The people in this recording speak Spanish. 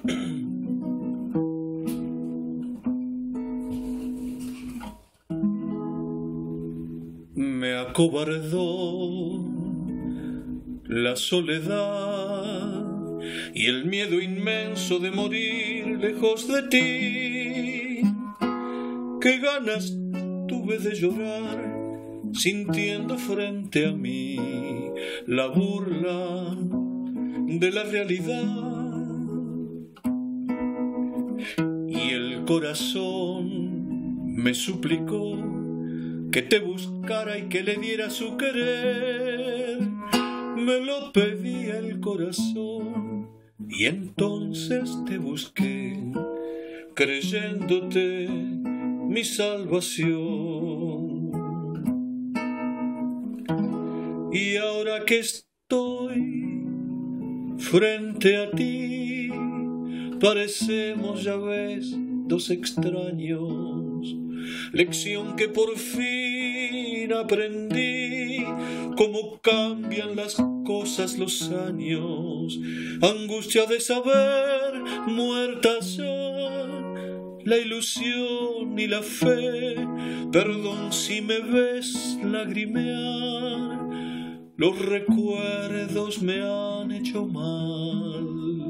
Me acobardó la soledad y el miedo inmenso de morir lejos de ti. Qué ganas tuve de llorar, sintiendo frente a mí la burla de la realidad. Y el corazón me suplicó que te buscara y que le diera su querer. Me lo pedía el corazón y entonces te busqué, creyéndote mi salvación. Y ahora que estoy frente a ti, parecemos, ya ves, dos extraños. Lección que por fin aprendí, cómo cambian las cosas los años. Angustia de saber, muerta ya la ilusión y la fe. Perdón si me ves lagrimear, los recuerdos me han hecho mal.